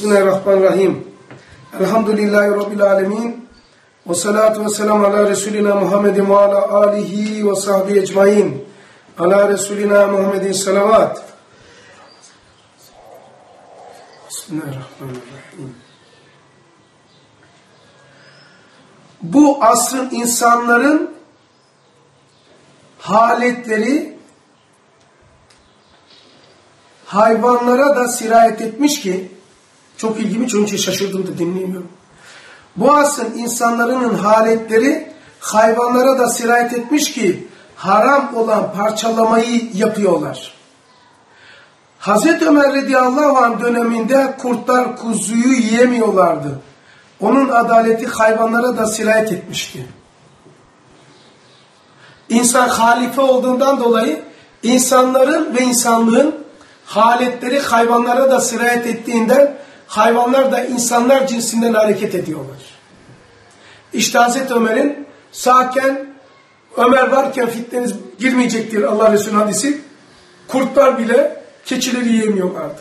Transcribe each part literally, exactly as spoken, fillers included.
Bismillahirrahmanirrahim. Elhamdülillahi Rabbil alemin. Ve salatu ve selamu ala Resulina Muhammedin ve ala alihi ve sahbihi ecmain. Ala Resulina Muhammedin salavat. Bismillahirrahmanirrahim. Bu asrın insanların haletleri hayvanlara da sirayet etmiş ki, çok ilgimi, onun için şaşırdım da dinleyemiyorum. Bu asrın insanların haletleri hayvanlara da sirayet etmiş ki haram olan parçalamayı yapıyorlar. Hazreti Ömer radıyallahu anh döneminde kurtlar kuzuyu yiyemiyorlardı. Onun adaleti hayvanlara da sirayet etmişti. İnsan halife olduğundan dolayı insanların ve insanlığın haletleri hayvanlara da sirayet ettiğinden hayvanlar da insanlar cinsinden hareket ediyorlar. İşte Hazreti Ömer'in sağken, Ömer varken fitneniz girmeyecektir Allah Resulü hadisi. Kurtlar bile keçileri yiyemiyorlardı.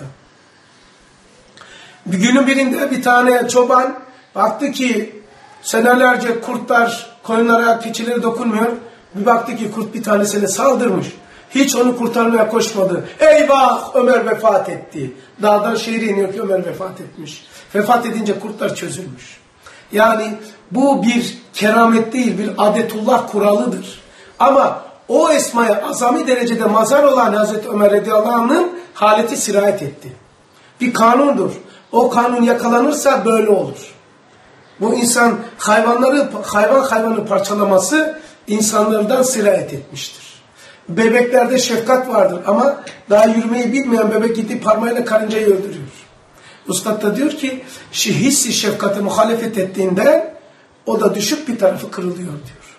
Bir günün birinde bir tane çoban baktı ki senelerce kurtlar koyunlara, keçileri dokunmuyor. Bir baktı ki kurt bir tanesine saldırmış. Hiç onu kurtarmaya koşmadı. Eyvah! Ömer vefat etti. Dağdan şehre iniyor ki Ömer vefat etmiş. Vefat edince kurtlar çözülmüş. Yani bu bir keramet değil, bir adetullah kuralıdır. Ama o esmaya azami derecede mazhar olan Hazreti Ömer radıyallahu anh'ın haleti sirayet etti. Bir kanundur. O kanun yakalanırsa böyle olur. Bu insan hayvanları, hayvan hayvanı parçalaması insanlardan sirayet etmiştir. Bebeklerde şefkat vardır ama daha yürümeyi bilmeyen bebek gidip parmağıyla karıncayı öldürüyor. Üstad da diyor ki hissi şefkate muhalefet ettiğinde o da düşüp bir tarafı kırılıyor diyor.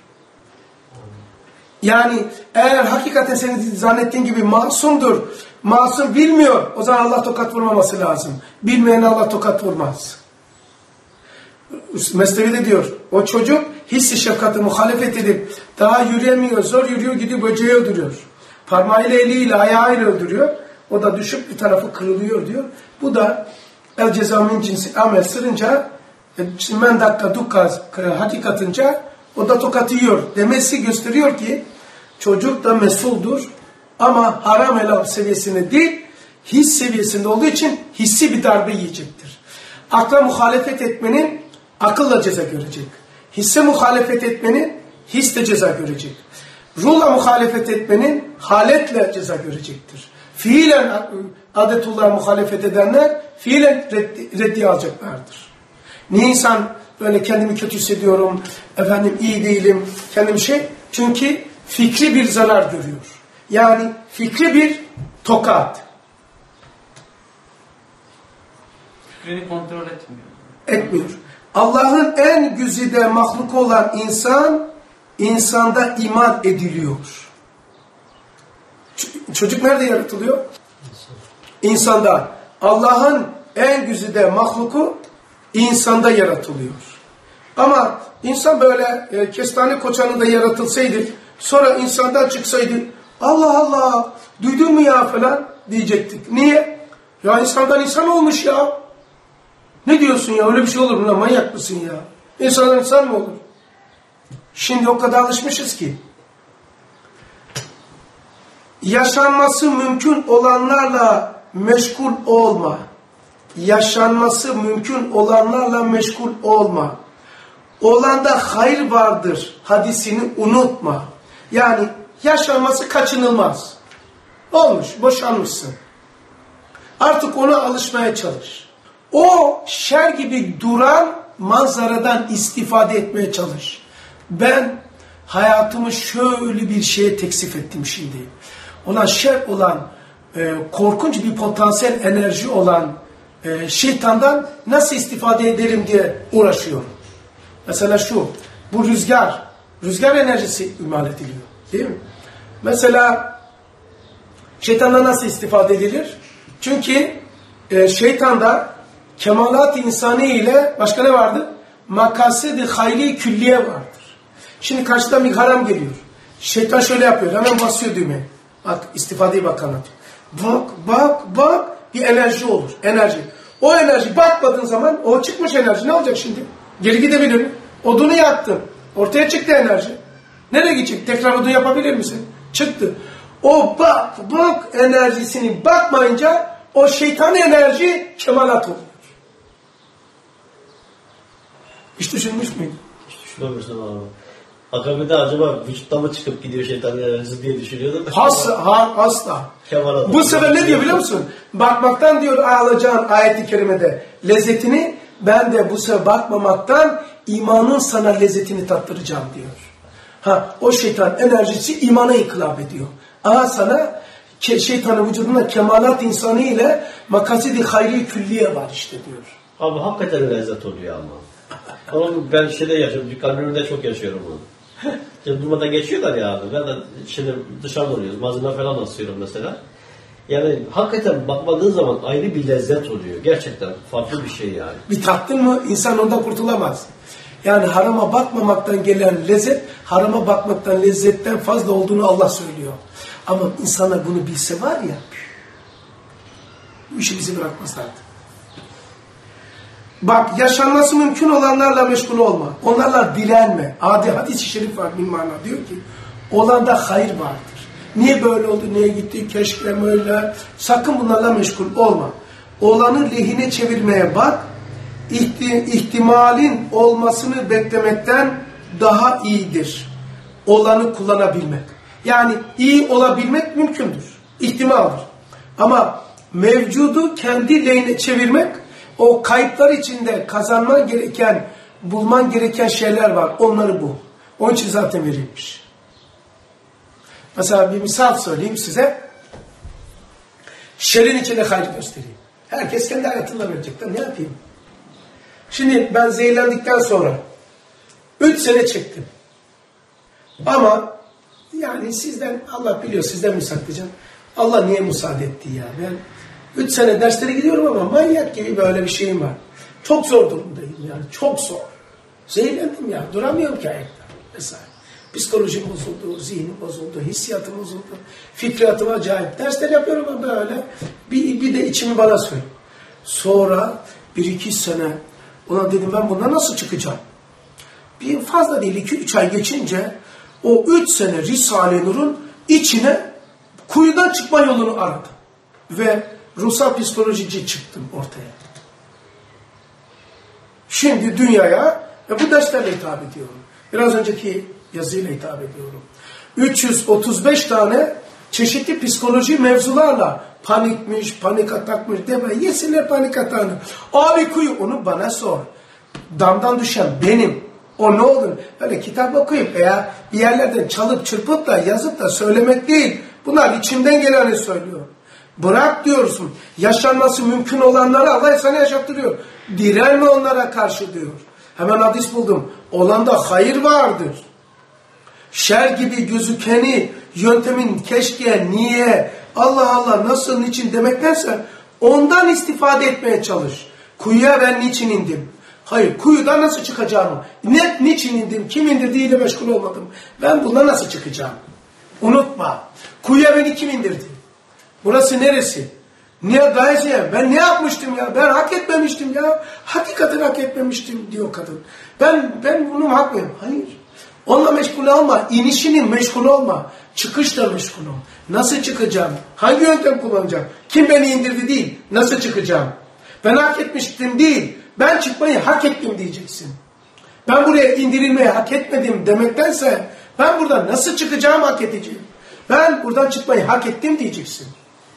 Yani eğer hakikaten senin zannettiğin gibi masumdur, masum bilmiyor, o zaman Allah tokat vurmaması lazım. Bilmeyen Allah tokat vurmaz. Mesnevi'de diyor, o çocuk hissi şefkate muhalefet edip daha yürüyemiyor, zor yürüyor, gidiyor böceği öldürüyor. Parmağıyla, eliyle, ayağıyla öldürüyor. O da düşüp bir tarafı kırılıyor diyor. Bu da el cezamin cinsi amel sırınca men dakika dukka hakikatınca o da tokat yiyor. Demesi gösteriyor ki çocuk da mesuldur ama haram helal seviyesinde değil, his seviyesinde olduğu için hissi bir darbe yiyecektir. Akla muhalefet etmenin akılla ceza görecek. Hisse muhalefet etmenin hisle ceza görecek. Ruhla muhalefet etmenin haletle ceza görecektir. Fiilen adetullah'a muhalefet edenler fiilen reddi, reddi alacaklardır. Niye insan böyle kendimi kötü hissediyorum, efendim iyi değilim, kendim şey? Çünkü fikri bir zarar görüyor. Yani fikri bir tokat. Fikrini kontrol etmiyor. Etmiyor. Allah'ın en güzide mahluk olan insan, insanda iman ediliyor. Ç- çocuk nerede yaratılıyor? İnsanda. Allah'ın en güzide mahluku insanda yaratılıyor. Ama insan böyle e, kestane koçanında yaratılsaydı, sonra insandan çıksaydı, Allah Allah, duydun mu ya falan diyecektik. Niye? Ya insandan insan olmuş ya. Ne diyorsun ya? Öyle bir şey olur mu lan? Manyak mısın ya? İnsandan insan mı olur? Şimdi o kadar alışmışız ki. Yaşanması mümkün olanlarla meşgul olma. Yaşanması mümkün olanlarla meşgul olma. Olanda hayır vardır hadisini unutma. Yani yaşanması kaçınılmaz. Olmuş, boşanmışsın. Artık ona alışmaya çalış. O şer gibi duran manzaradan istifade etmeye çalış. Ben hayatımı şöyle bir şeye teksif ettim şimdi. Olan şer olan, e, korkunç bir potansiyel enerji olan e, şeytandan nasıl istifade ederim diye uğraşıyorum. Mesela şu, bu rüzgar, rüzgar enerjisi imal ediliyor. Değil mi? Mesela şeytandan nasıl istifade edilir? Çünkü e, şeytanda kemalat-ı insani ile başka ne vardır? Makased-i hayli külliye vardır. Şimdi karşıdan bir haram geliyor. Şeytan şöyle yapıyor. Hemen basıyor düğmeye. Bak istifadeyi bak anlatıyor. Bak bak bak bir enerji olur. Enerji. O enerji bakmadığın zaman o çıkmış enerji ne olacak şimdi? Geri gidebilir mi? Odunu yaktın. Ortaya çıktı enerji. Nereye gidecek? Tekrar odun yapabilir misin? Çıktı. O bak bak enerjisini bakmayınca o şeytan enerji kemalat oluyor. Hiç düşünmüş müydün? Hiç düşünmemiştim abi. Akabinde acaba vücutta mı çıkıp gidiyor şeytan enerjisi diye düşünüyordum. Asla. Ha, asla. Kemalat Bu sefer ne diyor biliyor musun? Bakmaktan diyor alacağın ayet-i kerimede lezzetini, ben de bu sefer bakmamaktan imanın sana lezzetini tattıracağım diyor. Ha, o şeytan enerjisi imana inkılap ediyor. Aha sana şeytanın vücudunda kemalat insanı ile makasidi hayri külliye var işte diyor. Abi hakikaten lezzet oluyor ama. Onun ben şeyde yaşıyorum, dükkanlarında çok yaşıyorum onu. Şimdi durmadan geçiyorlar ya abi. Ben de şimdi dışarıda oluyoruz, malzeme falan asıyorum mesela. Yani hakikaten bakmadığın zaman ayrı bir lezzet oluyor. Gerçekten farklı bir şey yani. Bir tattın mı insan ondan kurtulamaz. Yani harama bakmamaktan gelen lezzet, harama bakmaktan lezzetten fazla olduğunu Allah söylüyor. Ama insanlar bunu bilse var ya, bu işi bizi bırakmazlardı. Bak, yaşanması mümkün olanlarla meşgul olma. Onlarla dilenme. Adi hadis-i şerif var bir mana. Diyor ki, olanda hayır vardır. Niye böyle oldu, niye gitti, keşke böyle. Sakın bunlarla meşgul olma. Olanı lehine çevirmeye bak. İhti, ihtimalin olmasını beklemekten daha iyidir. Olanı kullanabilmek. Yani iyi olabilmek mümkündür. İhtimaldir. Ama mevcudu kendi lehine çevirmek, o kayıplar içinde kazanman gereken, bulman gereken şeyler var. Onları bul. Onun için zaten verilmiş. Mesela bir misal söyleyeyim size. Şerrin içinde hayır göstereyim. Herkes kendi hayatında verecek. Ne yapayım? Şimdi ben zehirlendikten sonra üç sene çektim. Ama yani sizden, Allah biliyor sizden mi saklayacağım? Allah niye müsaade etti ya? Ben üç sene derslere gidiyorum ama manyak gibi böyle bir şeyim var. Çok zor durumdayım yani. Çok zor. Zehirlendim ya. Duramıyorum ki ayakta. Mesela. Psikolojim bozuldu, zihnim bozuldu, hissiyatım bozuldu. Fikriyatım acayip. Dersler yapıyorum ama böyle. Bir, bir de içimi bana söyle. Sonra bir iki sene ona dedim ben bundan nasıl çıkacağım? Bir fazla değil iki üç ay geçince o üç sene Risale-i Nur'un içine kuyudan çıkma yolunu aradım. Ve ruhsal psikolojici çıktım ortaya. Şimdi dünyaya ve bu derslerle hitap ediyorum. Biraz önceki yazıyla hitap ediyorum. üç yüz otuz beş tane çeşitli psikoloji mevzularla panikmiş, panik atakmış deme. Yesinler panik atağını. Abi kuyu onu bana sor. Damdan düşen benim. O ne olur? Öyle kitap okuyup veya bir yerlerden çalıp çırpıp da yazıp da söylemek değil. Bunlar içimden geleni söylüyor. Bırak diyorsun. Yaşanması mümkün olanları Allah sana yaşattırıyor. Direnme onlara karşı diyor. Hemen hadis buldum. Olanda hayır vardır. Şer gibi gözükeni yöntemin keşke, niye, Allah Allah nasıl, niçin demektense ondan istifade etmeye çalış. Kuyuya ben niçin indim? Hayır, kuyudan nasıl çıkacağımı, net niçin indim, kim indirdiğiyle meşgul olmadım. Ben bundan nasıl çıkacağım? Unutma. Kuyuya beni kim indirdi? Burası neresi? Niye gayesi? Ben ne yapmıştım ya? Ben hak etmemiştim ya. Hakikaten hak etmemiştim diyor kadın. Ben ben bunu hak mıyım? Hayır. Onunla meşgul olma. İnişinin meşgul olma. Çıkışla meşgul ol. Nasıl çıkacağım? Hangi yöntem kullanacağım? Kim beni indirdi değil. Nasıl çıkacağım? Ben hak etmiştim değil. Ben çıkmayı hak ettim diyeceksin. Ben buraya indirilmeyi hak etmedim demektense ben buradan nasıl çıkacağımı hak edeceğim. Ben buradan çıkmayı hak ettim diyeceksin.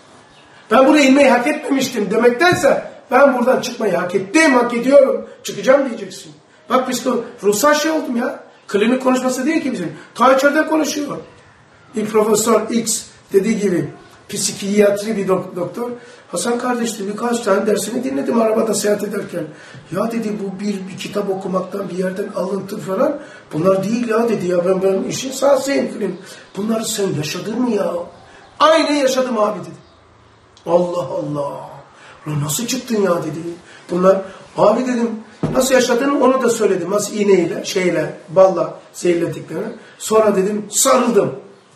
Ben buraya inmeyi hak etmemiştim demektense ben buradan çıkmayı hak ettim, hak ediyorum. Çıkacağım diyeceksin. Bak biz ruhsal şey oldum ya. Klinik konuşması değil ki bizim. Ta içeride konuşuyor. Bir Profesör X dediği gibi psikiyatri bir dok doktor. Hasan kardeşim birkaç tane dersini dinledim arabada seyahat ederken. Ya dedi bu bir, bir kitap okumaktan bir yerden alıntı falan. Bunlar değil ya dedi ya ben, ben işin sahasıyım. Bunları sen yaşadın mı ya? Aynı yaşadım abi dedi. Allah Allah. Lan nasıl çıktın ya dedi. Bunlar abi dedim nasıl yaşadığını onu da söyledim. Nasıl iğneyle, şeyle, balla zehirlediklerini. Sonra dedim sarıldım.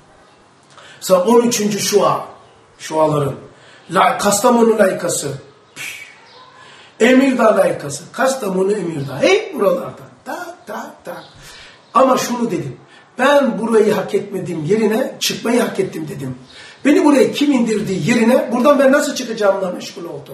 Sonra on üçüncü şua. Şuaların. La, Kastamonu layıkası. Emirdağ layıkası. Kastamonu Emirdağ. Hep buralardan. Tak tak tak. Ama şunu dedim. Ben burayı hak etmedim yerine çıkmayı hak ettim dedim. Beni buraya kim indirdi yerine buradan ben nasıl çıkacağımla meşgul oldum.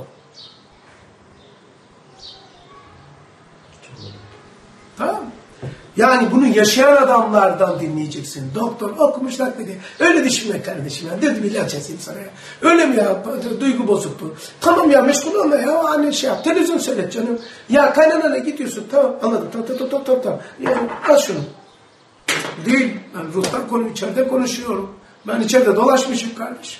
Tamam. Yani bunu yaşayan adamlardan dinleyeceksin. Doktor okumuşlar dedi. Öyle düşünme kardeşim ya. Dedi bir ilaç yazayım sana ya. Öyle mi ya? Duygu bozuktu. Tamam ya meşgul olma ya. Anne şey yap. Televizyon seyret canım. Ya kaynanana gidiyorsun. Tamam anladım. Tamam tamam tamam tamam. tamam. Yani al şunu. Değil. Ben ruhtan konu içeride konuşuyorum. Ben içeride dolaşmışım kardeşim.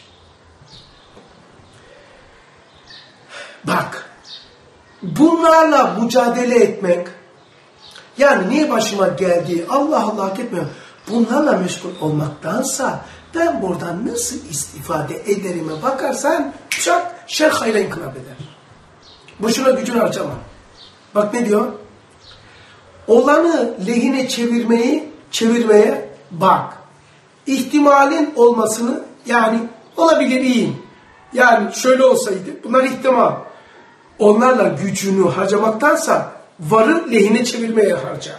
Bak. Bunlarla mücadele etmek yani niye başıma geldi? Allah Allah hak etmiyor. Bunlarla meşgul olmaktansa ben buradan nasıl istifade ederime bakarsan çok şer hayra inkılap eder. Boşuna gücünü harcama. Bak ne diyor? Olanı lehine çevirmeyi çevirmeye bak. İhtimalin olmasını yani olabileyim. Yani şöyle olsaydı bunlar ihtimal. Onlarla gücünü harcamaktansa varı lehine çevirmeye harca.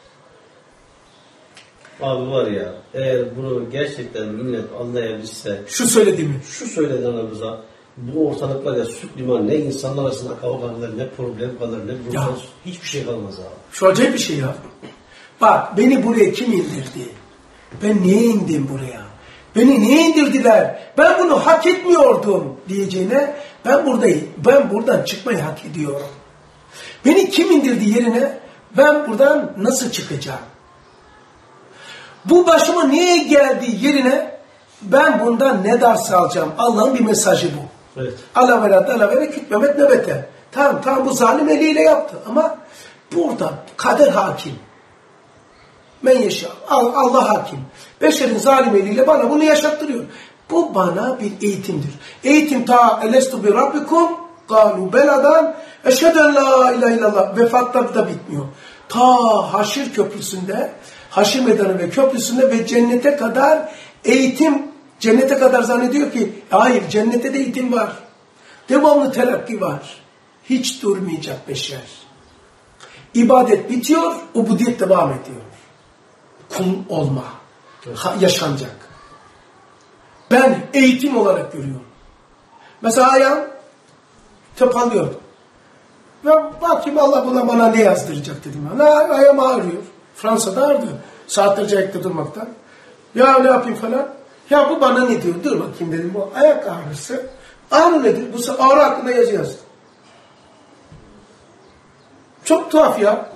Abi var ya eğer bunu gerçekten millet anlayabilse şu söylediğimi şu söylediğinizde bu ortalık var ya süt liman ne insanlar arasında kavga kalır ne problem kalır ne problem hiçbir şey kalmaz abi. Şu acayip bir şey ya. Bak beni buraya kim indirdi? Ben niye indim buraya? Beni niye indirdiler? Ben bunu hak etmiyordum diyeceğine ben buradayım. Ben buradan çıkmayı hak ediyorum. Beni kim indirdi yerine ben buradan nasıl çıkacağım? Bu başıma niye geldi yerine ben bundan ne ders alacağım? Allah'ın bir mesajı bu. Evet. Allah velat, Allah velat, kütmemet nöbete. Tamam tamam bu zalim eliyle yaptı ama burada kader hakim. Men yaşa. Allah hakim. Beşerin zalim eliyle bana bunu yaşattırıyor. Bu bana bir eğitimdir. Eğitim ta elestu bi rabbikum kalu beladan eşheden la ilahe illallah vefatlar da bitmiyor. Ta Haşir Köprüsü'nde Haşir Meydanı ve Köprüsü'nde ve cennete kadar eğitim cennete kadar zannediyor ki hayır cennette de eğitim var. Devamlı telakki var. Hiç durmayacak beşer. İbadet bitiyor, ubudiyet devam ediyor. Kul olma. Ha, yaşanacak. Ben eğitim olarak görüyorum. Mesela ayağım topalıyordu. Ve bakayım Allah buna bana ne yazdıracak dedim. Ne ayağım ağrıyor. Fransa'da ağrıyor. Saatlerce ayakta durmaktan. Ya ne yapayım falan. Ya bu bana ne diyor? Dur bakayım dedim. Bu ayak ağrısı. Ağrı nedir? Bu ağrı hakkında yazı yazdım. Çok tuhaf ya.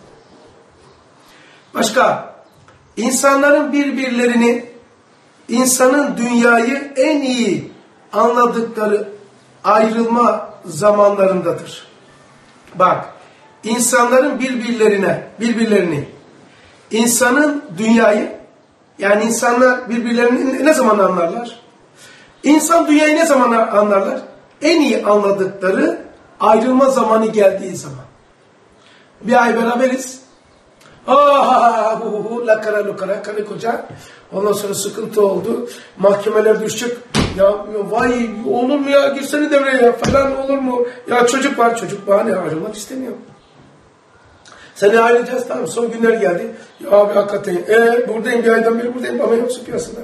Başka. İnsanların birbirlerini, insanın dünyayı en iyi anladıkları ayrılma zamanlarındadır. Bak, insanların birbirlerine, birbirlerini, insanın dünyayı, yani insanlar birbirlerini ne zaman anlarlar? İnsan dünyayı ne zaman anlarlar? En iyi anladıkları ayrılma zamanı geldiği zaman. Bir ay beraberiz. Ah, hu hu lakara lukara karı koca. Ondan sonra sıkıntı oldu. Mahkemeler düşecek. Ya, ya vay olur mu ya girsene devreye ya falan olur mu? Ya çocuk var çocuk bahane ayrılmak istemiyor. Seni ayrılacağız tamam son günler geldi. Ya abi hakikaten e, buradayım bir aydan beri buradayım ama yoksa piyasada.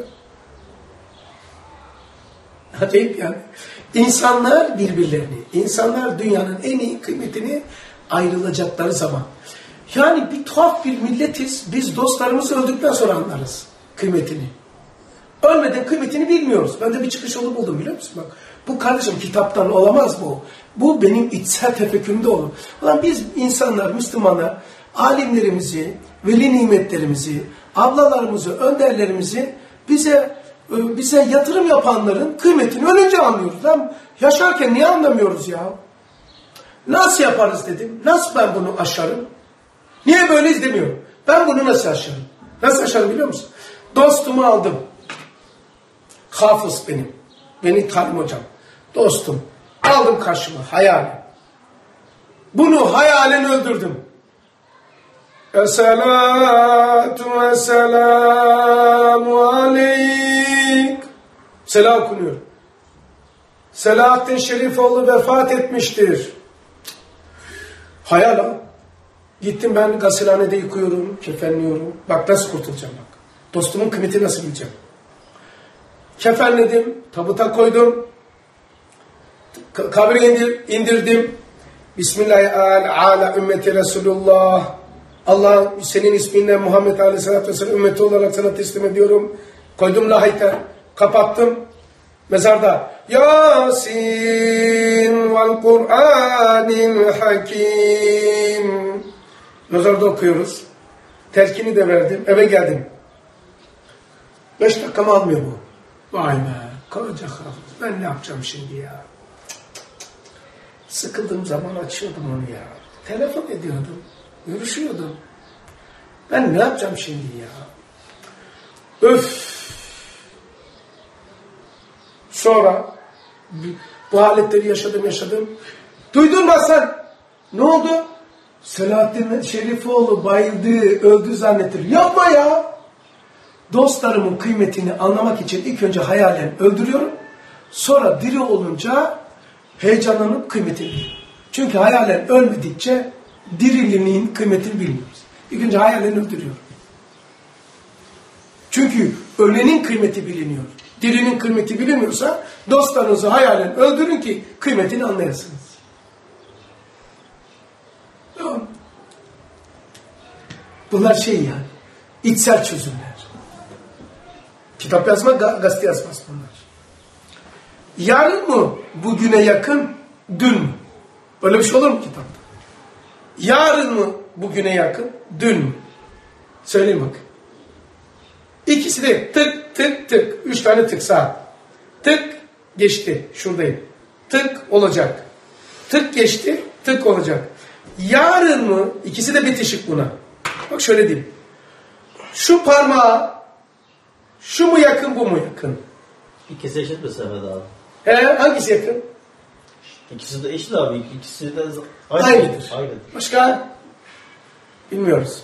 Acayip yani. İnsanlar birbirlerini, insanlar dünyanın en iyi kıymetini ayrılacakları zaman. Yani bir tuhaf bir milletiz. Biz dostlarımızı öldükten sonra anlarız kıymetini. Ölmeden kıymetini bilmiyoruz. Ben de bir çıkış yolu buldum biliyor musun? Bak, bu kardeşim kitaptan olamaz bu. Bu benim içsel tefekkürümde olur. Ulan biz insanlar, Müslümanlar, alimlerimizi, veli nimetlerimizi, ablalarımızı, önderlerimizi bize bize yatırım yapanların kıymetini ölünce anlıyoruz. Lan yaşarken niye anlamıyoruz ya? Nasıl yaparız dedim. Nasıl ben bunu aşarım? Niye böyleyiz demiyorum. Ben bunu nasıl aşarım? Nasıl aşarım biliyor musun? Dostumu aldım. Hafız benim. Beni talim hocam. Dostum. Aldım karşıma hayal. Bunu hayalen öldürdüm. Esselatu vesselamu aleyk. Selam okunuyor. Selahaddin Şerifoğlu vefat etmiştir. Hayal ha. Gittim ben gasilhanede yıkıyorum, kefenliyorum. Bak nasıl kurtulacağım bak. Dostumun kıymetini nasıl bileceğim. Kefenledim, tabuta koydum. Kabri indir, indirdim. Bismillahirrahmanirrahim. Ümmeti Resulullah. Allah senin isminle Muhammed Aleyhisselatü Vesselam ümmeti olarak sana teslim ediyorum. Koydum lahite, kapattım. Mezarda Yasin vel Kur'anil Hakim. Mezarda okuyoruz. Telkini de verdim. Eve geldim. Beş dakikamı almıyor bu. Vay be. Koca hafız. Ben ne yapacağım şimdi ya? Sıkıldığım zaman açıyordum onu ya. Telefon ediyordum. Görüşüyordum. Ben ne yapacağım şimdi ya? Öf. Sonra bu haletleri yaşadım yaşadım. Duydun mu sen? Ne oldu? Selahattin Şerifoğlu bayıldı, öldü zannettir. Yapma ya! Dostlarımın kıymetini anlamak için ilk önce hayalen öldürüyorum. Sonra diri olunca heyecanlanıp kıymetini biliyorum. Çünkü hayalen ölmedikçe diriliğinin kıymetini bilmiyoruz. İlk önce hayalen öldürüyorum. Çünkü ölenin kıymeti biliniyor. Dirinin kıymeti bilinmiyorsa dostlarınızı hayalen öldürün ki kıymetini anlayasınız. Tamam. Bunlar şey yani, içsel çözümler. Kitap yazma, gazete yazmaz bunlar. Yarın mı bugüne yakın, dün mü? Öyle bir şey olur mu kitapta? Yarın mı bugüne yakın, dün mü? Söyleyin bak. İkisi de tık tık tık. Üç tane tık saat. Tık geçti. Şuradayım. Tık olacak. Tık geçti. Tık olacak. Yarın mı? İkisi de bitişik buna. Bak şöyle diyeyim. Şu parmağa şu mu yakın bu mu yakın? İkisi eşit mi Sefer abi? He, hangisi yakın? İkisi de eşit abi. İkisi de aynı. Aynıdır. Aynıdır. Başka? Bilmiyoruz.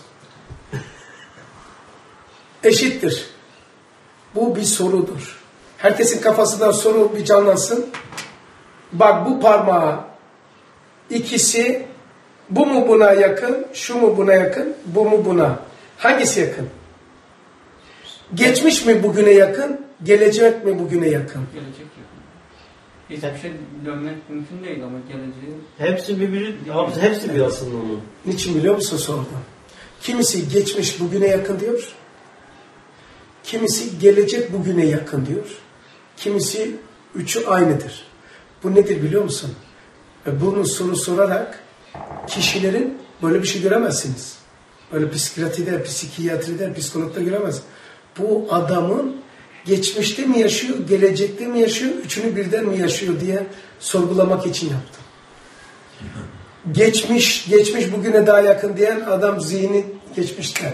Eşittir. Bu bir sorudur. Herkesin kafasından soru bir canlansın. Bak bu parmağa ikisi bu mu buna yakın, şu mu buna yakın, bu mu buna? Hangisi yakın? Geçmiş mi bugüne yakın, gelecek mi bugüne yakın? Gelecek yakın. Hiçbir şey dönmek mümkün değil ama geleceği... Hepsi birbiri, hepsi bir aslında onun. Niçin biliyor musun sordum? Kimisi geçmiş bugüne yakın diyor. Kimisi gelecek bugüne yakın diyor. Kimisi üçü aynıdır. Bu nedir biliyor musun? Bunu soru sorarak kişilerin böyle bir şey göremezsiniz. Böyle psikiyatride, psikiyatride, psikologda göremez. Bu adamın geçmişte mi yaşıyor, gelecekte mi yaşıyor, üçünü birden mi yaşıyor diye sorgulamak için yaptım. Geçmiş, geçmiş bugüne daha yakın diyen adam zihni geçmişte.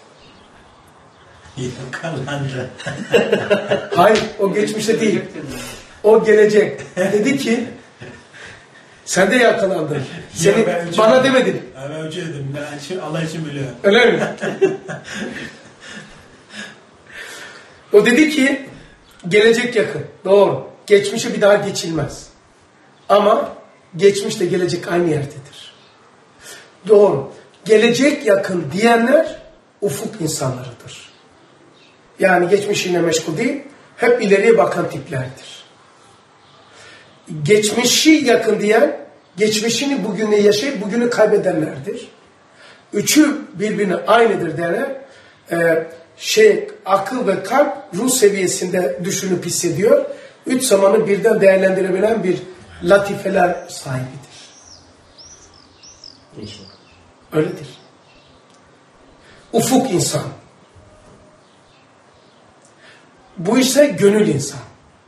Yakalandı. Hayır, o geçmişte değil. O gelecek. Dedi ki, sen de yakalandın. Seni Ya bana demedin. Ben önce dedim. Ben için, Allah için biliyorum. Öyle mi? O dedi ki, gelecek yakın. Doğru. Geçmişe bir daha geçilmez. Ama geçmişle gelecek aynı yerdedir. Doğru. Gelecek yakın diyenler ufuk insanlarıdır. Yani geçmişine meşgul değil, hep ileriye bakan tiplerdir. Geçmişi yakın diyen, geçmişini bugünü yaşayıp bugünü kaybedenlerdir. Üçü birbirine aynıdır derler. Ee, şey, akıl ve kalp ruh seviyesinde düşünüp hissediyor. Üç zamanı birden değerlendirebilen bir latifeler sahibidir. İnşallah. Öyledir. Ufuk insan. Bu ise gönül insan.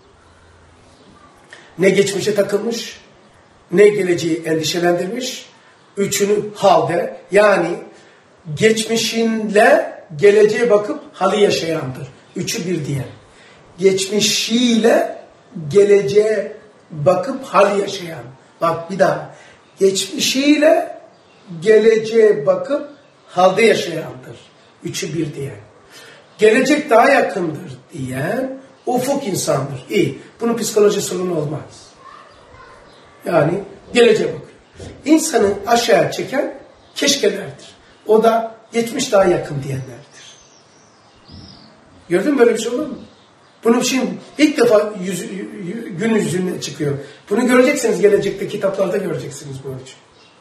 Ne geçmişe takılmış, ne geleceği endişelendirmiş. Üçünü halde, yani geçmişinle geleceğe bakıp hali yaşayandır. Üçü bir diyen. Geçmişiyle geleceğe bakıp hali yaşayan. Bak bir daha. Geçmişiyle geleceğe bakıp halde yaşayandır. Üçü bir diyen. Gelecek daha yakındır diyen ufuk insandır. İyi. Bunun psikoloji sorunu olmaz. Yani geleceğe bakıyor. İnsanı aşağıya çeken keşkelerdir. O da geçmiş daha yakın diyenlerdir. Gördün mü, böyle bir şey olur mu? Bunu şimdi ilk defa yüz, gün yüzüne çıkıyor. Bunu göreceksiniz, gelecekte kitaplarda göreceksiniz bu ölçü.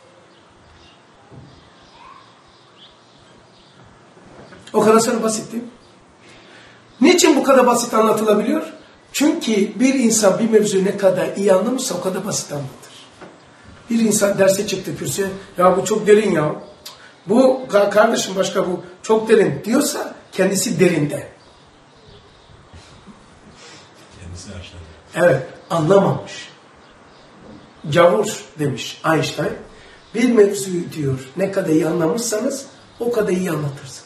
O kadar sana basit değil mi? Niçin bu kadar basit anlatılabiliyor? Çünkü bir insan bir mevzuyu ne kadar iyi anlamışsa o kadar basit anlatır. Bir insan derse çıktı kürsüye, ya bu çok derin ya. Bu kardeşim başka, bu çok derin diyorsa kendisi derinde. Kendisi aşağıda. Evet, anlamamış. Gavur demiş Einstein. Bir mevzuyu diyor ne kadar iyi anlamışsanız o kadar iyi anlatırsınız.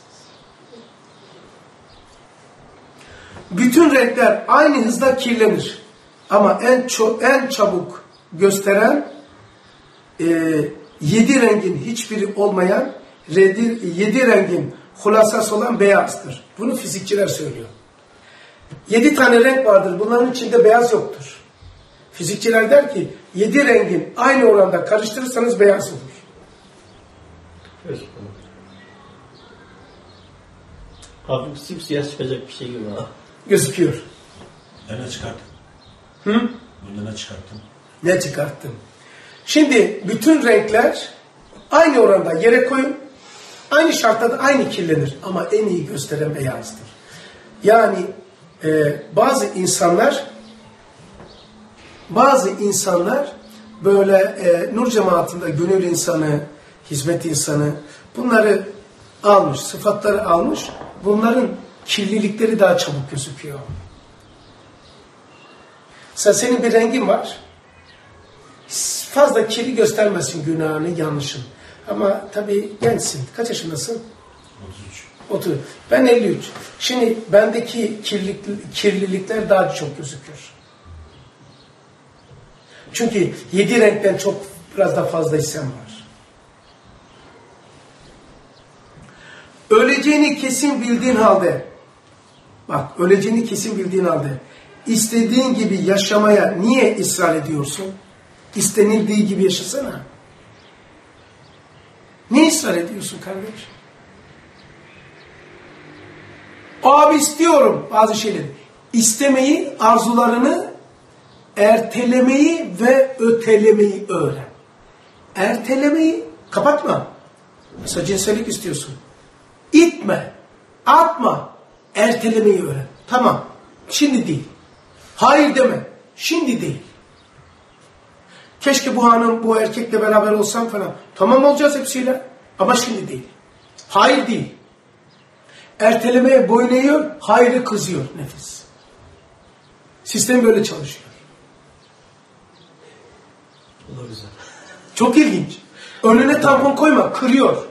Bütün renkler aynı hızda kirlenir. Ama en çok en çabuk gösteren e, yedi rengin hiçbiri olmayan yedi, yedi rengin hulasası olan beyazdır. Bunu fizikçiler söylüyor. Yedi tane renk vardır. Bunların içinde beyaz yoktur. Fizikçiler der ki yedi rengin aynı oranda karıştırırsanız beyaz olur. Hafif simsiyah çıkacak bir şey gibi ha. Gözüküyor. Ne çıkarttın? Hı? Bunda ne çıkarttın? Ne çıkarttım? Şimdi bütün renkler aynı oranda yere koyun. Aynı şartlarda aynı kirlenir. Ama en iyi gösteren beyazdır. Yani e, bazı insanlar bazı insanlar böyle e, nur cemaatinde gönül insanı, hizmet insanı bunları almış, sıfatları almış. Bunların kirlilikleri daha çabuk gözüküyor. Sen, senin bir rengin var. Fazla kirli göstermesin günahını, yanlışın. Ama tabii gençsin. Kaç yaşındasın? otuz üç. otuz. Ben elli üç. Şimdi bendeki kirlilik, kirlilikler daha çok gözüküyor. Çünkü yedi renkten çok biraz daha fazla isyan var. Öleceğini kesin bildiğin halde, bak öleceğini kesin bildiğin halde, istediğin gibi yaşamaya niye ısrar ediyorsun? İstenildiği gibi yaşasana. Niye ısrar ediyorsun kardeş? Abi istiyorum bazı şeyleri. İstemeyi, arzularını, ertelemeyi ve ötelemeyi öğren. Ertelemeyi kapatma. Mesela cinsellik istiyorsun. İtme, atma, ertelemeyi öğren. Tamam, şimdi değil. Hayır deme, şimdi değil. Keşke bu hanım, bu erkekle beraber olsam falan. Tamam, olacağız hepsiyle ama şimdi değil. Hayır değil. Ertelemeye boyun eğiyor, hayrı kızıyor nefis. Sistem böyle çalışıyor. O da güzel. Çok ilginç. Önüne tampon koyma, kırıyor.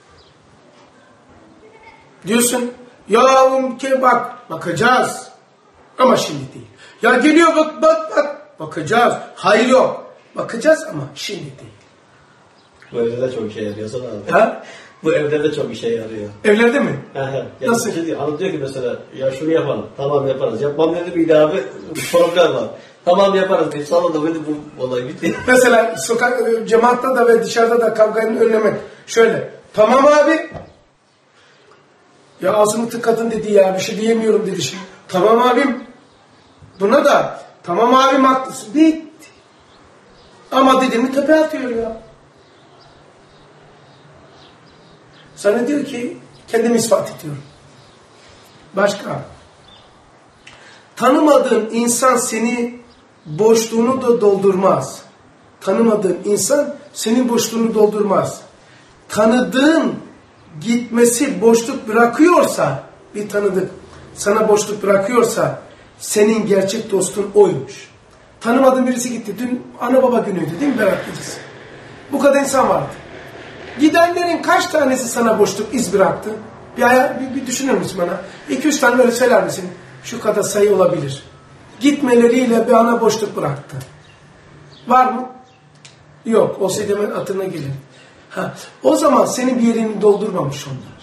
Diyorsun, ya ki bak, bakacağız. Ama şimdi değil. Ya geliyor bak, bak, bak. Bakacağız. Hayır yok. Bakacağız ama şimdi değil. Bu evde de çok işe yarıyor sana abi. Ha? Bu evde de çok işe yarıyor. Evlerde mi? Nasıl? Şey diyor, hanım diyor ki mesela, ya şunu yapalım. Tamam yaparız. Yapmam dedi miydi abi? Problem var. Tamam yaparız diye. Salonda böyle bu olay bitti. Mesela sokak, cemaatta da ve dışarıda da kavgayı önlemek. Şöyle. Tamam abi. Ya ağzımı tıkadın dedi ya. Bir şey diyemiyorum dedi şimdi. Tamam abim. Buna da tamam abim haklısın. Bitti. Ama dediğimi tepe atıyor ya. Sana diyor ki kendimi ispat ediyorum. Başka. Tanımadığın insan seni boşluğunu da doldurmaz. Tanımadığın insan senin boşluğunu doldurmaz. Tanıdığın gitmesi boşluk bırakıyorsa, bir tanıdık sana boşluk bırakıyorsa senin gerçek dostun oymuş. Tanımadığın birisi gitti. Dün ana baba günüydü değil mi Berat gecesi? Bu kadar insan vardı. Gidenlerin kaç tanesi sana boşluk iz bıraktı? Bir, aya, bir, bir düşünür müsün bana? İki üç tane böyle söyler misin? Şu kadar sayı olabilir. Gitmeleriyle bir ana boşluk bıraktı. Var mı? Yok. O hemen atına gelir. Ha, o zaman senin bir yerini doldurmamış onlar.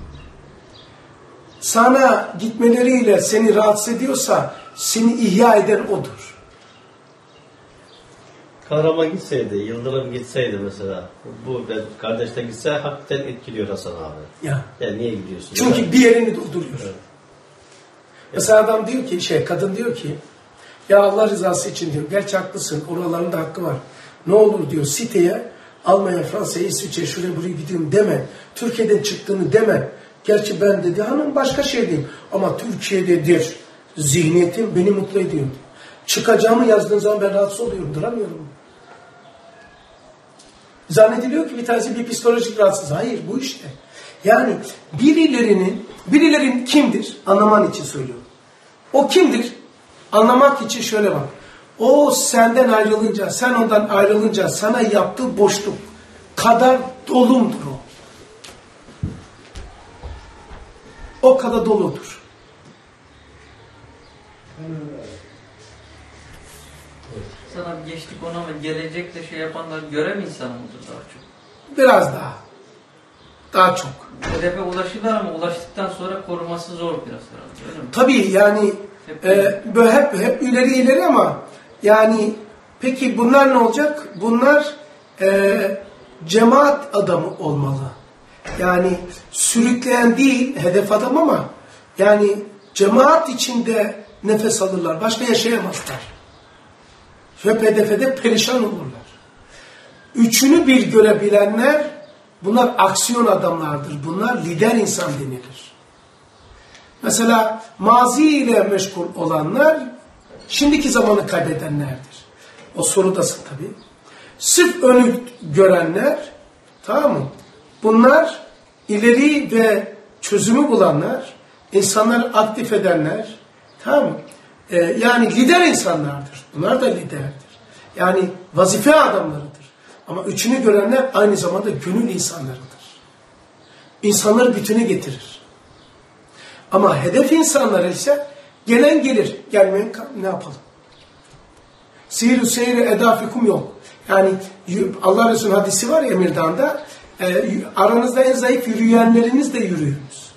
Sana gitmeleriyle seni rahatsız ediyorsa seni ihya eden odur. Kahraman gitseydi, Yıldırım gitseydi mesela, bu kardeşte gitse hakikaten etkiliyor Hasan abi. Ya. Yani niye gidiyorsun? Çünkü ya? bir yerini dolduruyor. Evet. Mesela adam diyor ki, şey kadın diyor ki, ya Allah rızası için diyor, gerçi haklısın, oraların da hakkı var. Ne olur diyor, siteye Almanya, Fransa, İsviçre, şuraya buraya gidiyorum deme. Türkiye'den çıktığını deme. Gerçi ben dedi hanım başka şehirdeyim. Ama Türkiye'dedir. Zihniyetim beni mutlu ediyor. Çıkacağımı yazdığın zaman ben rahatsız oluyorum, duramıyorum. Zannediliyor ki bir tanesi bir psikolojik rahatsız. Hayır, bu işte. Yani birilerinin, birilerin kimdir? Anlaman için söylüyorum. O kimdir? Anlamak için şöyle bak. O senden ayrılınca, sen ondan ayrılınca sana yaptığı boşluk kadar dolumdur o. O kadar doludur. Sana geçtik ona ama gelecekte şey yapanlar görev insanı mıdır daha çok? Biraz daha. Daha çok. Hedefe ulaşırlar ama ulaştıktan sonra koruması zor biraz herhalde. Öyle mi? Tabii yani Hep, e, böyle hep, hep ileri ileri ama yani peki bunlar ne olacak? Bunlar e, cemaat adamı olmalı. Yani sürükleyen değil hedef adam ama yani cemaat içinde nefes alırlar. Başka yaşayamazlar. Hep hedefe de perişan olurlar. Üçünü bir görebilenler bunlar aksiyon adamlardır. Bunlar lider insan denilir. Mesela mazi ile meşgul olanlar şimdiki zamanı kaybedenlerdir. O sorudasın tabii. Sırf önü görenler, tamam mı? Bunlar ileri ve çözümü bulanlar, insanları aktif edenler, tamam mı? Ee, yani lider insanlardır. Bunlar da liderdir. Yani vazife adamlarıdır. Ama üçünü görenler aynı zamanda gönül insanlarıdır. İnsanları bütüne getirir. Ama hedef insanları ise gelen gelir. Gelmeyen ne yapalım? Seyir-i seyir-i edafikum yok. Yani Allah Resulü'nün hadisi var ya Emirdağ'da e, aranızda en zayıf yürüyenleriniz de yürüyorsunuz.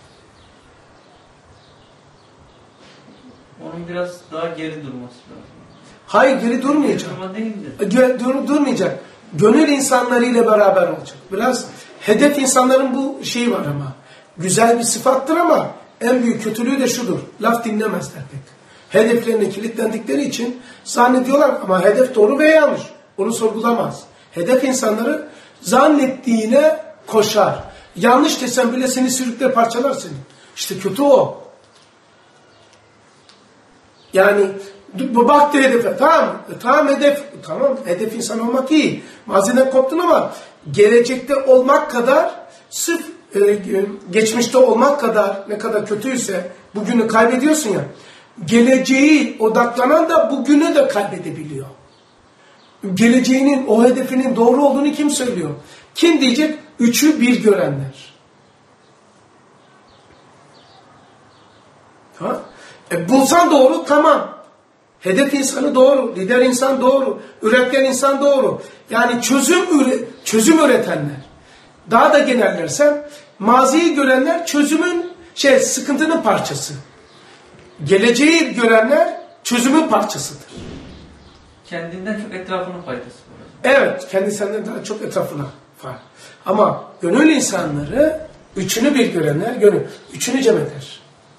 Onun biraz daha geri durması lazım. Hayır geri durmayacak. Geri dur, durmayacak. Gönül insanlarıyla beraber olacak. Biraz hedef insanların bu şeyi var ama. Güzel bir sıfattır ama en büyük kötülüğü de şudur. Laf dinlemezler pek. Hedeflerine kilitlendikleri için zannediyorlar ama hedef doğru veya yanlış. Onu sorgulamaz. Hedef insanları zannettiğine koşar. Yanlış desen bile seni sürükler parçalar seni. İşte kötü o. Yani baktı hedefe. Tamam. E, tamam hedef. Tamam. Hedef insan olmak iyi. Maziden koptun ama gelecekte olmak kadar sırf e, geçmişte olmak kadar ne kadar kötüyse bugünü kaybediyorsun ya. Geleceği odaklanan da bugünü de kaybedebiliyor. Geleceğinin, o hedefinin doğru olduğunu kim söylüyor? Kim diyecek? Üçü bir görenler. Ha? E, bulsan doğru, tamam. Hedef insanı doğru, lider insan doğru, üretken insan doğru. Yani çözüm üre, çözüm üretenler. Daha da genellersem, maziyi görenler çözümün, şey, sıkıntının parçası. Geleceği görenler çözümün parçasıdır. Kendinden çok etrafının faydası var. Evet, kendisinden daha çok etrafına var. Ama gönül insanları, üçünü bir görenler, gönül, üçünü cem eder.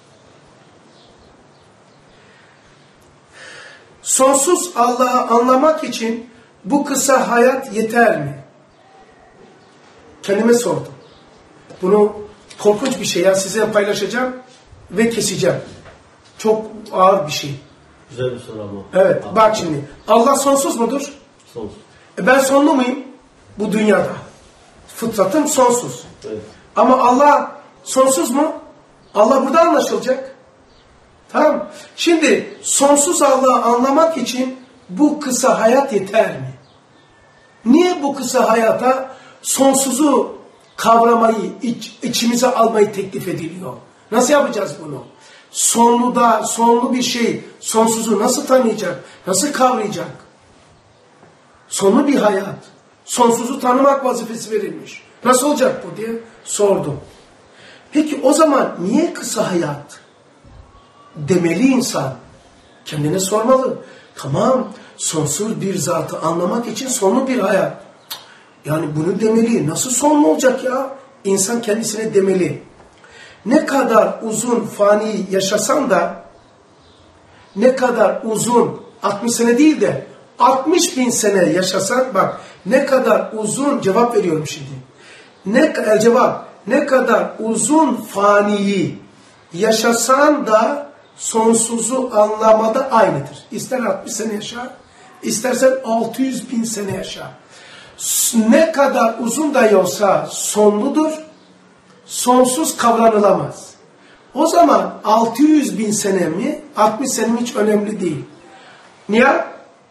Sonsuz Allah'ı anlamak için bu kısa hayat yeter mi? Kendime sordum. Bunu korkunç bir şey ya, size paylaşacağım ve keseceğim. Çok ağır bir şey. Güzel bir soru ama. Evet, Abi. bak şimdi. Allah sonsuz mudur? Sonsuz. E ben sonlu muyum? Bu dünyada. Fıtratım sonsuz. Evet. Ama Allah sonsuz mu? Allah burada anlaşılacak. Tamam. Şimdi sonsuz Allah'ı anlamak için bu kısa hayat yeter mi? Niye bu kısa hayata sonsuzu kavramayı, iç, içimize almayı teklif ediliyor? Nasıl yapacağız bunu? Sonlu da, sonlu bir şey, sonsuzu nasıl tanıyacak? Nasıl kavrayacak? Sonlu bir hayat. Sonsuzu tanımak vazifesi verilmiş. Nasıl olacak bu diye sordum. Peki o zaman niye kısa hayat? Demeli insan. Kendine sormalı. Tamam, sonsuz bir zatı anlamak için sonlu bir hayat. Yani bunu demeli. Nasıl sonlu olacak ya? İnsan kendisine demeli. Ne kadar uzun fani yaşasan da, ne kadar uzun, altmış sene değil de altmış bin sene yaşasan, bak ne kadar uzun, cevap veriyorum şimdi. Ne el cevap, ne kadar uzun faniyi yaşasan da sonsuzu anlamada aynıdır. İster altmış sene yaşa, istersen altı yüz bin sene yaşa. Ne kadar uzun da olsa sonludur, sonsuz kavranılamaz. O zaman altı yüz bin sene mi, altmış sene mi hiç önemli değil. Niye?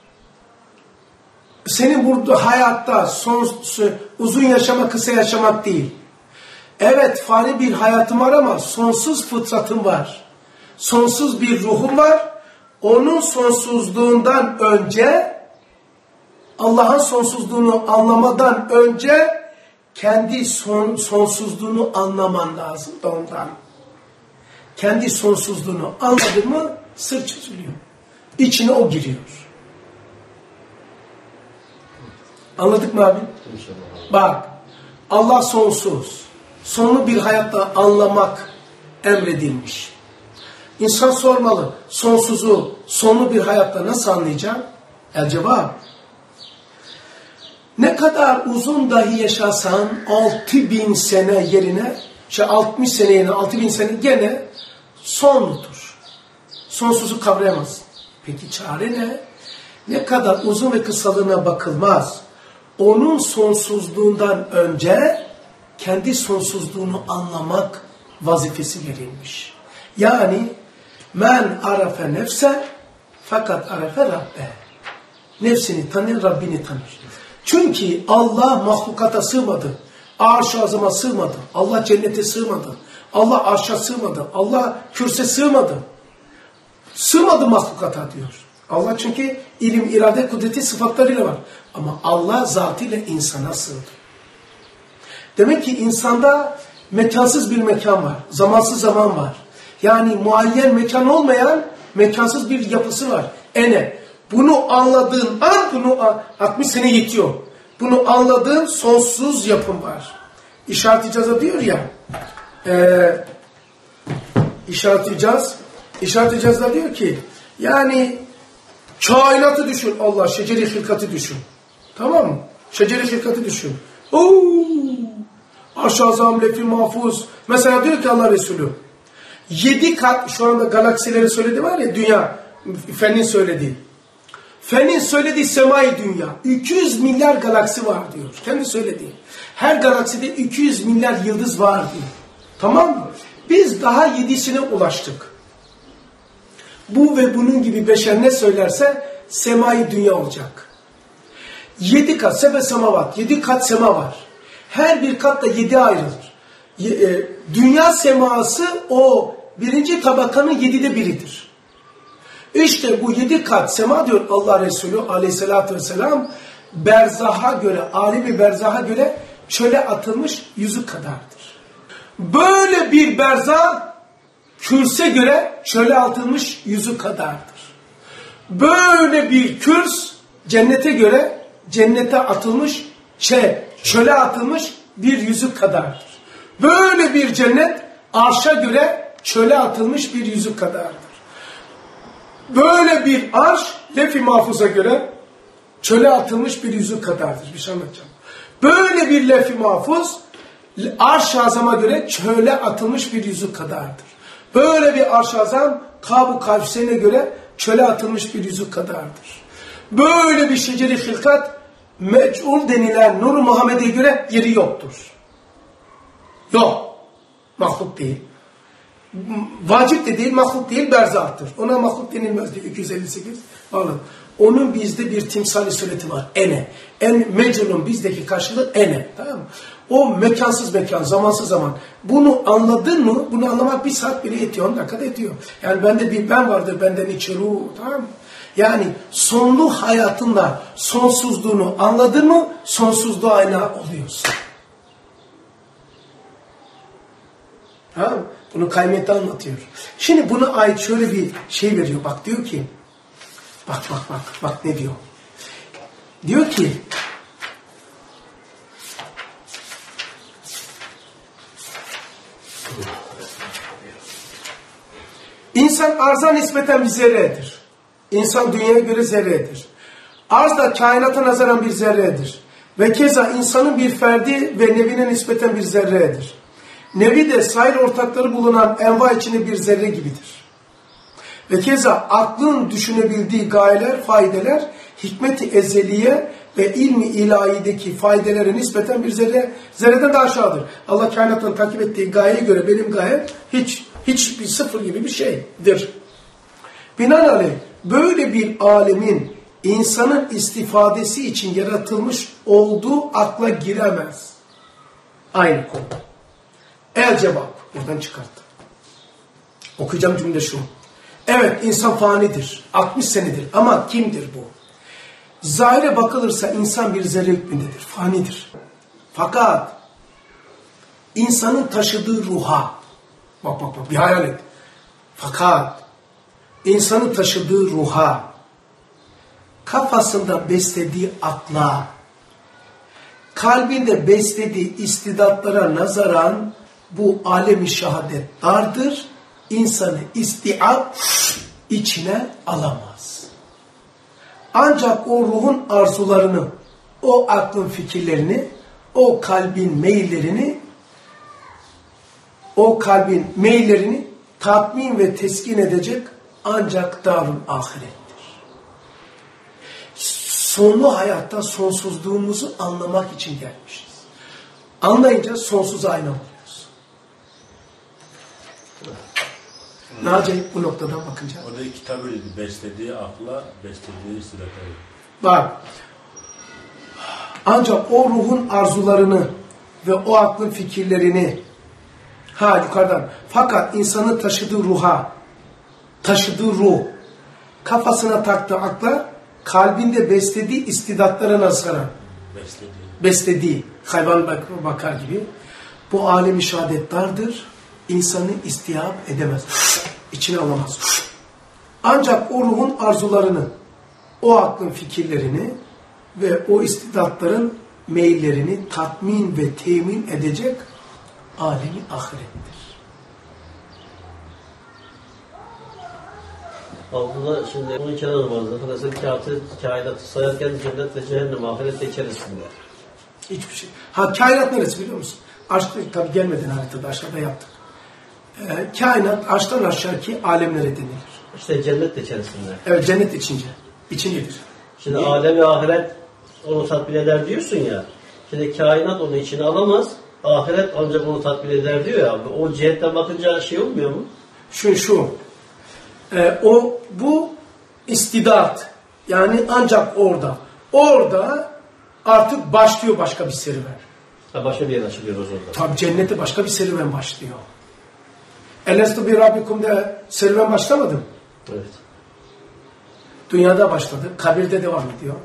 Senin burada hayatta son, uzun yaşamak, kısa yaşamak değil. Evet, fani bir hayatım var ama sonsuz fıtratım var. Sonsuz bir ruhum var. Onun sonsuzluğundan önce, Allah'ın sonsuzluğunu anlamadan önce kendi son, sonsuzluğunu anlaman lazım da ondan. Kendi sonsuzluğunu anladın mı sır çözülüyor. İçine o giriyor. Anladık mı abi? Bak, Allah sonsuz. Sonlu bir hayatta anlamak emredilmiş. İnsan sormalı. Sonsuzu, sonlu bir hayatta nasıl anlayacağım? El cevap. Ne kadar uzun dahi yaşasan altı bin sene yerine, şey altmış sene yerine altı bin sene gene sonludur. Sonsuzu kavrayamazsın. Peki çare ne? Ne kadar uzun ve kısalığına bakılmaz. Onun sonsuzluğundan önce kendi sonsuzluğunu anlamak vazifesi verilmiş. Yani men arafe nefse fakat arafe Rabbe. Nefsini tanır, Rabbini tanır. Çünkü Allah mahlukata sığmadı. Arş-ı azama sığmadı. Allah cennete sığmadı. Allah arşa sığmadı. Allah kürse sığmadı. Sığmadı mahlukata diyor. Allah çünkü ilim, irade, kudreti sıfatlarıyla var. Ama Allah zatıyla insana sığdı. Demek ki insanda mekansız bir mekan var. Zamansız zaman var. Yani muayyen mekan olmayan mekansız bir yapısı var. Ene. Bunu anladığın an bunu altmış sene yetiyor. Bunu anladığın sonsuz yapım var. İşaret icaza diyor ya. E, işaret icaz. İşaret icazda diyor ki yani kainatı düşün. Allah şeceri hilkatı düşün. Tamam mı? Şeceri hilkatı düşün. Ooo. Arş-ı azam, lef-i mahfuz. Mesela diyor ki Allah Resulü. Yedi kat, şu anda galaksileri söyledi var ya, dünya. Fennin söylediği. Fennin söylediği semai dünya. iki yüz milyar galaksi var diyor. Kendi söylediği. Her galakside iki yüz milyar yıldız var diyor. Tamam mı? Biz daha yedisine ulaştık. Bu ve bunun gibi beşer ne söylerse semai dünya olacak. Yedi kat, sebe semavat, yedi kat sema var. Her bir kat da yedi ayrılır. Dünya seması o birinci tabakanın yedide biridir. İşte bu yedi kat sema diyor Allah Resulü aleyhissalatü vesselam, berzaha göre, alemi berzaha göre çöle atılmış yüzü kadardır. Böyle bir berzah kürse göre çöle atılmış yüzü kadardır. Böyle bir kürs cennete göre cennete atılmış şey, çöle atılmış bir yüzük kadardır. Böyle bir cennet arşa göre çöle atılmış bir yüzük kadardır. Böyle bir arş lef-i mahfuza göre çöle atılmış bir yüzük kadardır. Bir şey anlatacağım. Böyle bir lef-i mahfuz arş-ı azama göre çöle atılmış bir yüzük kadardır. Böyle bir arş-ı azam Kab-ı Kavseyn'e göre çöle atılmış bir yüzük kadardır. Böyle bir şeceri hilkat mec'ul denilen Nur-u Muhammed'e göre yeri yoktur. Yok. Mahluk değil. Vacip de değil, mahluk değil, berzahtır. Ona mahluk denilmez diyor iki yüz elli sekiz. Alın. Onun bizde bir timsali sureti var. Ene. En mec'ulun bizdeki karşılığı ene. Tamam mı? O mekansız mekan, zamansız zaman. Bunu anladın mı? Bunu anlamak bir saat bile yetiyor. on dakikada yetiyor. Yani bende bir ben vardır, benden içi ruh. Tamam mı? Yani sonlu hayatında sonsuzluğunu anladın mı? Sonsuzluğa ayna oluyorsun. Tamam mı? Bunu Kaymette anlatıyor. Şimdi buna ait şöyle bir şey veriyor. Bak diyor ki Bak bak bak bak ne diyor. Diyor ki İnsan arza nispeten bir zerredir. İnsan dünyaya göre zerredir. Arz da kainata nazaran bir zerredir. Ve keza insanın bir ferdi ve nevine nispeten bir zerredir. Nevi de sair ortakları bulunan enva içinde bir zerre gibidir. Ve keza aklın düşünebildiği gayeler, faydeler, hikmet-i ezeliye ve ilmi ilahideki faydelere nispeten bir zerre, zerreden daha aşağıdır. Allah kainatın takip ettiği gayeye göre benim gayem hiç, hiç bir sıfır gibi bir şeydir. Binaenaleyh böyle bir alemin insanın istifadesi için yaratılmış olduğu akla giremez. Aynı konu. El cevap. Buradan çıkarttı. Okuyacağım cümle şu. Evet insan fanidir. altmış senedir. Ama kimdir bu? Zahire bakılırsa insan bir zerre hükmündedir. Fanidir. Fakat insanın taşıdığı ruha bak bak bak bir hayal et. Fakat insanın taşıdığı ruha, kafasında beslediği akla, kalbinde beslediği istidatlara nazaran bu alem-i şehadet dardır, insanı istiab içine alamaz. Ancak o ruhun arzularını, o aklın fikirlerini, o kalbin meyillerini, o kalbin meyillerini tatmin ve teskin edecek ancak darul ahirettir. Sonlu hayatta sonsuzluğumuzu anlamak için gelmişiz. Anlayınca sonsuza ayna oluyoruz. Ne acayip bu noktadan bakınca. Orada kitabı beslediği akla, beslediği istidatları. Bak, ancak o ruhun arzularını ve o aklın fikirlerini, ha yukarıdan, fakat insanın taşıdığı ruha, taşıdığı ruh, kafasına taktığı akla, kalbinde beslediği istidatlara nazaran, beslediği, beslediği hayvan bakar gibi, bu alem-i şehadet dardır, insanı istihab edemez, içine alamaz. Ancak o ruhun arzularını, o aklın fikirlerini ve o istidatların meyillerini tatmin ve temin edecek alemi ahirettir. Altında şimdi onun kenarı var zaten. Mesela kağıtı, kainatı sayarken cennet ve cehennem ahirette içerisinde. Hiçbir şey. Ha kainat neresi biliyor musun? Arşta tabi gelmeden haritada aşağıda yaptık. Ee, kainat arştan aşağıki alemlere denilir. İşte cennet de içerisinde. Evet cennet içince. İçindedir. Şimdi e, alem ve ahiret onu tatmin eder diyorsun ya. Şimdi kainat onu içine alamaz. Ahiret ancak onu tatmin eder diyor ya. O cihetten bakınca şey olmuyor mu? Şu şu. Ee, o bu istidat. Yani ancak orada. Orada artık başlıyor başka bir serüven. Ha, başka bir yer açılıyor o zaman. Tabi cennette başka bir serüven başlıyor. Elestu bir Rabbikum'da serüven başlamadı mı? Evet. Dünyada başladı. Kabirde devam ediyor.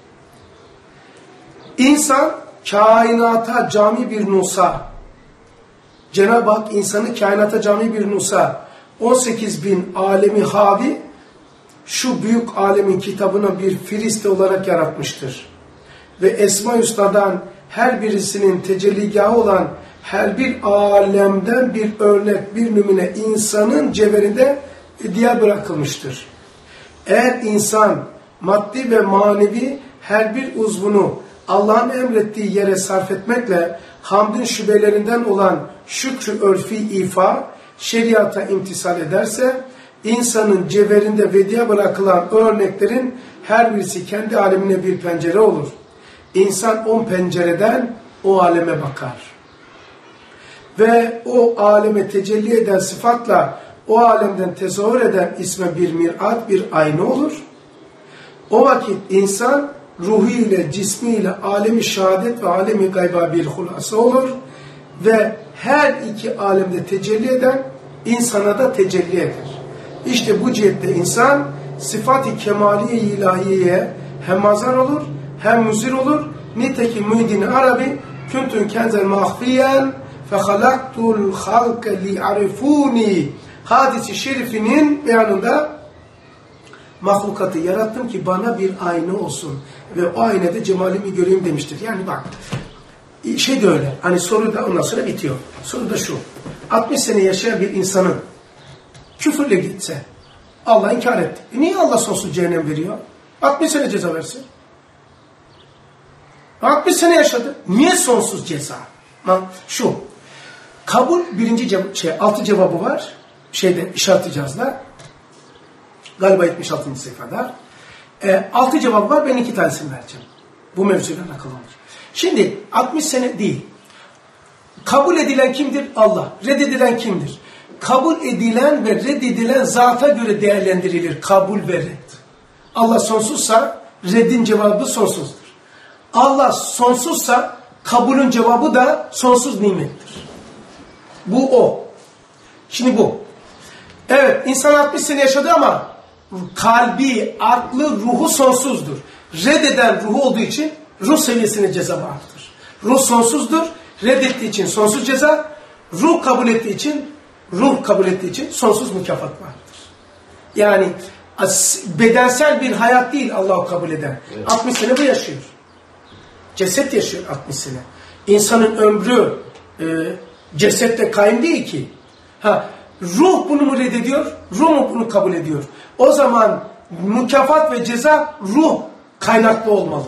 İnsan kainata cami bir nusa. Cenab-ı Hak insanı kainata cami bir nusa. on sekiz bin alemi havi şu büyük alemin kitabına bir firiste olarak yaratmıştır. Ve Esma-i Hüsna'dan her birisinin tecelligahı olan her bir alemden bir örnek, bir numune insanın cevherinde diğer bırakılmıştır. Eğer insan maddi ve manevi her bir uzvunu Allah'ın emrettiği yere sarf etmekle hamdün şubelerinden olan şükrü örfi ifa, şeriata imtisal ederse, insanın cevherinde vediye bırakılan örneklerin her birisi kendi alemine bir pencere olur. İnsan on pencereden o aleme bakar. Ve o aleme tecelli eden sıfatla o alemden tezahür eden isme bir mirat, bir ayna olur. O vakit insan ruhuyla, cismiyle alemi şehadet ve alemi gayba bir hulasa olur. Ve her iki alemde tecelli eden insana da tecelli eder. İşte bu cihette insan sıfat-ı kemaliye ilahiyeye hem mazhar olur hem müzir olur. Nitekim Muhyiddin Arabi küntün kenzel mahfiyen fehalaktul halke li'arifuni hadisi şerifinin beyanında mahlukatı yarattım ki bana bir ayna olsun ve o aynada cemalimi göreyim demiştir. Yani bak şey de öyle. Hani soru da ondan sonra bitiyor. Soru da şu. altmış sene yaşayan bir insanın küfürle gitse Allah inkar etti. E niye Allah sonsuz cehennem veriyor? altmış sene ceza versin. altmış sene yaşadı. Niye sonsuz ceza? Ha, şu. Kabul birinci cevap, şey, altı cevabı var. Şeyde işaretleyeceğizler. Galiba yetmiş altıncı sayfada. E, altı cevabı var. Ben iki tanesini vereceğim. Bu mevzuyla alakalı olacak. Şimdi altmış sene değil. Kabul edilen kimdir? Allah. Reddedilen kimdir? Kabul edilen ve reddedilen zata göre değerlendirilir. Kabul ve red. Allah sonsuzsa reddin cevabı sonsuzdur. Allah sonsuzsa kabulün cevabı da sonsuz nimettir. Bu o. Şimdi bu. Evet, insan altmış sene yaşadı ama kalbi, aklı, ruhu sonsuzdur. Reddeden ruhu olduğu için ruh seviyesine ceza vardır. Ruh sonsuzdur. Reddettiği için sonsuz ceza. Ruh kabul ettiği için, ruh kabul ettiği için sonsuz mükafat vardır. Yani bedensel bir hayat değil Allah'ı kabul eden. Evet. altmış sene bu yaşıyor. Ceset yaşıyor altmış sene. İnsanın ömrü e, cesetle kaim değil ki. Ha, ruh bunu mu reddediyor? Ruh mu bunu kabul ediyor? O zaman mükafat ve ceza ruh kaynaklı olmalı.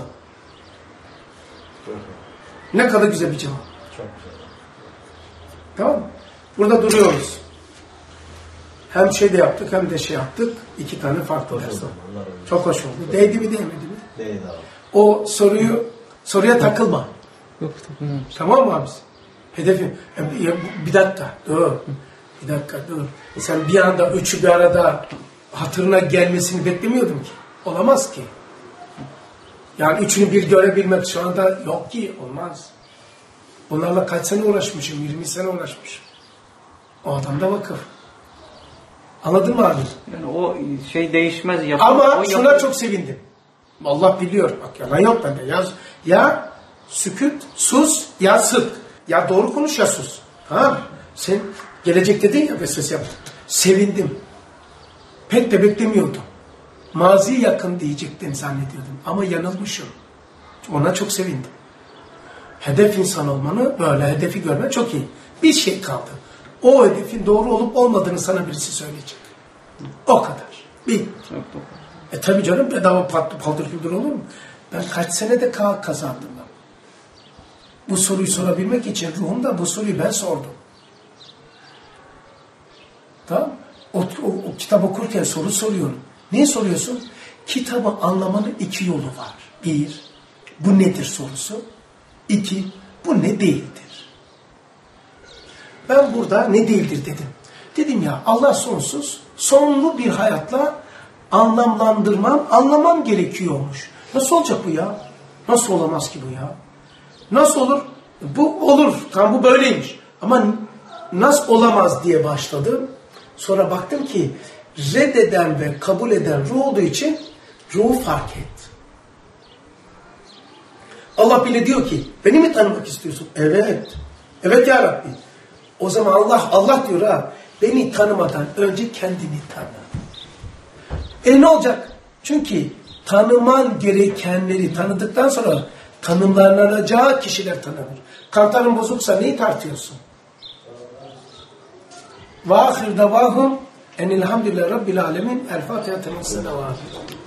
Ne kadar güzel bir cevap. Çok güzel. Tamam mı? Burada duruyoruz. Hem şey de yaptık hem de şey yaptık. İki tane farklı ders oldu. Çok hoş oldu. Değdi mi değmedi mi? Değdi abi. O soruyu soruya takılma. Yok takılmam. Tamam mı abi? Hedefim. Bir dakika dur. Bir dakika dur. Sen bir anda üçü bir arada hatırına gelmesini beklemiyordum ki. Olamaz ki. Yani üçünü bir görebilmek şu anda yok ki. Olmaz. Bunlarla kaç sene uğraşmışım? yirmi sene uğraşmışım. O adam da vakıf. Anladın mı abi? Yani o şey değişmez. Yapar, ama şuna yapar. Çok sevindim. Allah biliyor. Bak yalan yok bende. Ya, ya sükut, sus, ya sık. Ya doğru konuş ya sus. Tamam. Sen gelecek dedin ya vesvese yaptın. Sevindim. Pek de beklemiyordum. Mazi yakın diyecektim zannediyordum. Ama yanılmışım. Ona çok sevindim. Hedef insan olmanı böyle hedefi görmen çok iyi. Bir şey kaldı. O hedefin doğru olup olmadığını sana birisi söyleyecek. O kadar. Bir. E tabi canım bedava patlı paldır küldür olur mu? Ben kaç senede kazandım ben. Bu soruyu sorabilmek için ruhumda bu soruyu ben sordum. Tamam. O, o, o kitap okurken soru soruyorum. Niye soruyorsun? Kitabı anlamanın iki yolu var. Bir, bu nedir sorusu. İki, bu ne değildir. Ben burada ne değildir dedim. Dedim ya Allah sonsuz, sonlu bir hayatla anlamlandırmam, anlamam gerekiyormuş. Nasıl olacak bu ya? Nasıl olamaz ki bu ya? Nasıl olur? Bu olur. Tam bu böyleymiş. Ama nasıl olamaz diye başladım. Sonra baktım ki reddeden ve kabul eden ruh olduğu için ruhu fark et. Allah bile diyor ki beni mi tanımak istiyorsun? Evet. Evet ya Rabbi. O zaman Allah Allah diyor ha beni tanımadan önce kendini tanı. E ne olacak? Çünkü tanıman gerekenleri tanıdıktan sonra tanımlanacağı kişiler tanınır. Kantarın bozuksa neyi tartıyorsun? Ve ahir davahum enilhamdülillah rabbil alemin. El Fatiha.